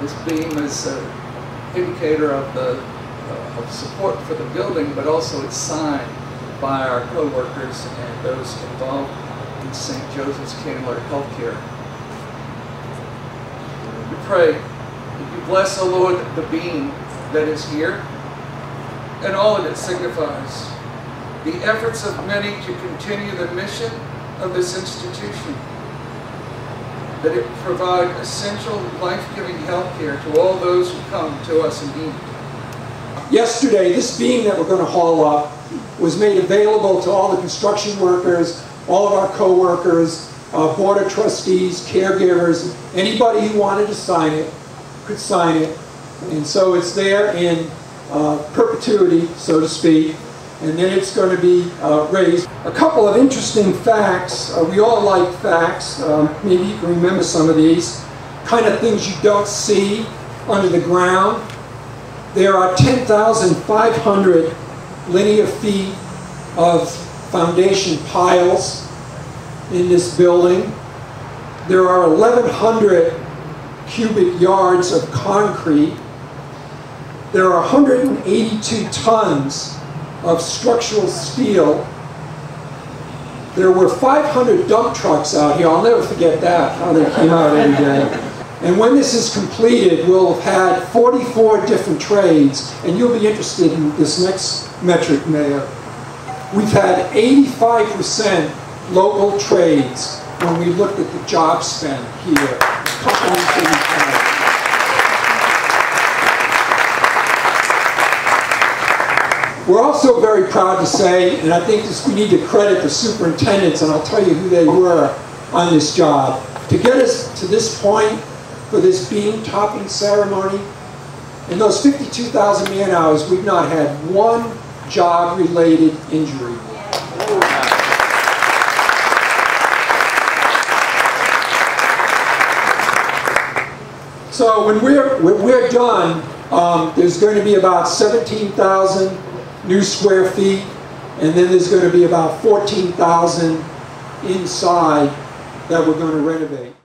This beam is an indicator of of support for the building, but also it's signed by our co-workers and those involved in St. Joseph's Candler Healthcare. We pray that you bless, O Lord, the beam that is here and all that it signifies, the efforts of many to continue the mission of this institution, that it provide essential, life-giving health care to all those who come to us in need. Yesterday, this beam that we're going to haul up was made available to all the construction workers, all of our co-workers, board of trustees, caregivers, anybody who wanted to sign it could sign it. And so it's there in perpetuity, so to speak, and then it's going to be raised. A couple of interesting facts. We all like facts. Maybe you can remember some of these. Kind of things you don't see under the ground. There are 10,500 linear feet of foundation piles in this building. There are 1,100 cubic yards of concrete. There are 182 tons of structural steel. There were 500 dump trucks out here. I'll never forget that, how they came out every day. And when this is completed, we'll have had 44 different trades, and you'll be interested in this next metric, Mayor. We've had 85% local trades when we looked at the job spend here. Companies that we've had. We're also very proud to say, and I think we need to credit the superintendents, and I'll tell you who they were on this job. To get us to this point for this beam topping ceremony, in those 52,000 man hours, we've not had one job-related injury. So when we're done, there's going to be about 17,000 new square feet, and then there's going to be about 14,000 inside that we're going to renovate.